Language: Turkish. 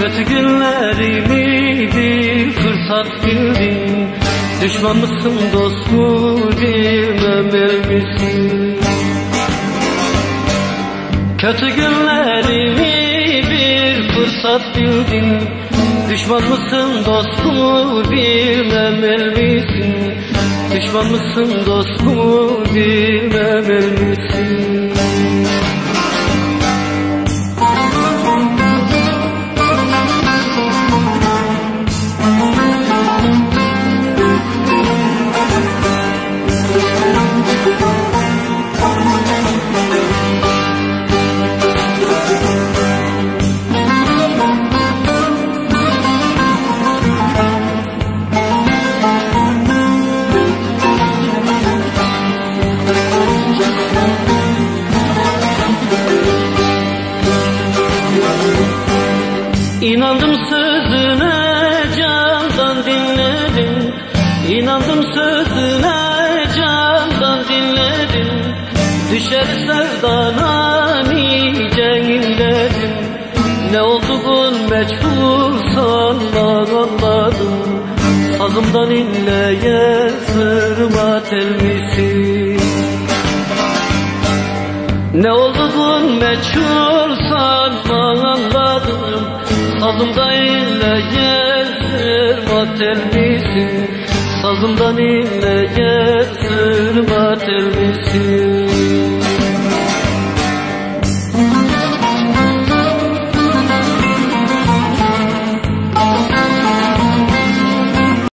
Kötü günlerimi bir fırsat bildin. Düşman mısın dost mu bilmem misin? Kötü günlerimi bir fırsat bildin. Düşman mısın dost mu bilmem misin? Düşman mısın dost mu bilmem misin? İnandım sözüne candan dinledim. İnandım sözüne candan dinledim. Düşer sevdana nice inledim. Ne olduğun meçhul sandan anladım. Sazımdan inleye sırma telmisi. Ne olduğun meçhul sandan anladım. Sazımdan inleye sırma telmisi. Sazımdan inleye sırma telmisi.